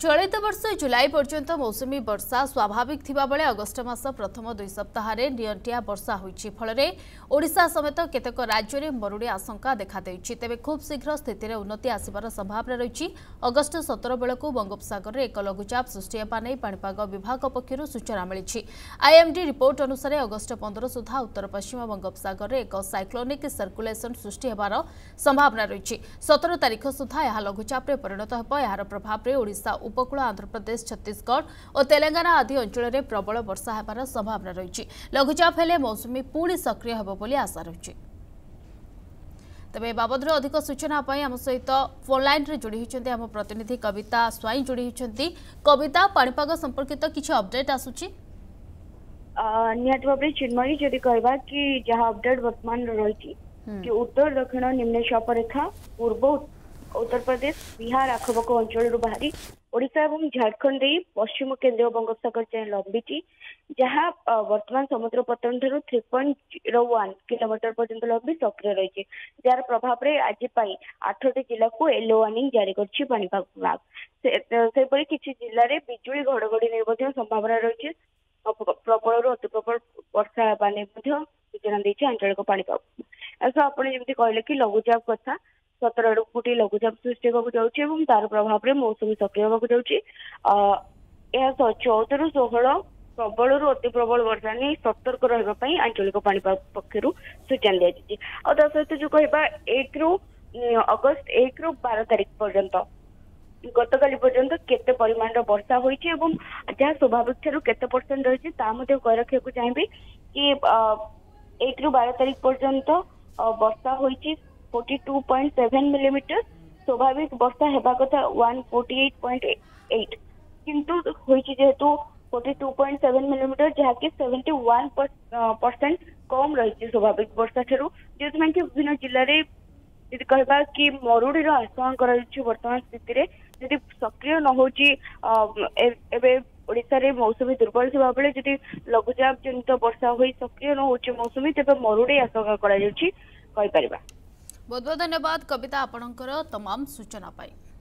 चलित वर्ष जुलाई पर्यंत मौसुमी वर्षा स्वाभाविक थिबा बेले अगस्ट मास प्रथम 2 सप्ताह नियंटिया वर्षा होईछि फल ओडिशा समेत केतेक राज्य में मरुड़ी आशंका देखा देइछि। तेबे खूब शीघ्र स्थिति में उन्नति आसिबार संभावना रही। अगस्ट 17 बेलू बंगोपसागर में एक लघुचाप सृष्टि हेबा नै पाणीपाग विभाग पक्षरु सूचना मिली। आईएमडी रिपोर्ट अनुसार अगस्ट 15 सुधा उत्तर पश्चिम बंगोपसागर में एक साइक्लोनिक सर्कुलेशन सृष्टि हेबार संभावना रही। 17 तारिख सुधा यह लघुचाप परिणत हेब। यार प्रभाव में ओडिशा उपकूल आंध्र प्रदेश छत्तीसगढ़ और तेलंगाना आदि अंचल में प्रबल वर्षा हेबार संभावना रही। लघुचाप हेले मौसुमी पुणी सक्रिय हेब बोली आशा रही। तेज बाबद अधिक सूचना आम सहित फोन लाइन रे जोड़ी होती आम प्रतिनिधि कविता स्वाई जोड़ी होती। कविता पाणीपाग संपर्कित किसी अपडेट आसुची? निहत भाव चिन्मयी जदि कहवा कि जहाँ अपडेट वर्तमान रही कि उत्तर दक्षिण निम्न चापरेखा पूर्व उत्तर प्रदेश बिहार आखपाख अंचल बाहरी ओडिशा और झारखंड पश्चिम केन्द्रीय बंगोपसागर जाए लंबी जहाँ वर्तमान समुद्र पतन ठार 3.01 किलोमीटर पर्यंत लंबी सक्रिय रही। जार प्रभाव में आज 8टी जिला को येलो वार्निंग जारी कर पाणीपाग विभाग। से किसी जिले में बिजुली घड़घड़ी नहीं संभावना रही। प्रबल अति प्रबल वर्षा होने सूचना देती आंचलिक पाणीपाग। ऐसा आपने जमी कहले कि लघुचाप कथा 17 आड़ गोटे लघुचाप सृष्टि होगा तार प्रभाव में मौसुमी सक्रिय होगा जाऊँगी। 14 ରୁ 16 प्रबल अति प्रबल वर्षा नहीं सतर्क रही आंचलिक पाणीपाग पक्षर सूचना दी। सहित जो कह 1 ରୁ अगस्त 1 ରୁ 12 तारिख पर्यंत गतकाली पर्यंत केते परिमाण वर्षा होईछि एवं जहाँ स्वाभाविक ठारू केते परसेंट रही कह रखा चाहिए कि 1 ରୁ 12 तारिख पर्यंत वर्षा होईछि 42.7 मिलीमीटर। स्वाभाविक वर्षा हेबा कथा 148.8 किंतु होईछि जेहेतु 42.7 मिलीमीटर जहाँकि 71% कम रही स्वाभाविक वर्षा ठारू जो विभिन्न जिले में यदि कहबा कि मरुड़ी आशंका वर्तमान स्थिति रे यदि सक्रिय न होची ओडिशा रे मौसुमी दुर्बल थिबा बेले यदि लघुचाप जनित वर्षा होई सक्रिय न होची मौसुमी तेबे मरुड़ी आशंका करा जाउची कहि परिबा। बहुत बहुत धन्यवाद कविता आपणकर तमाम सूचना पाई।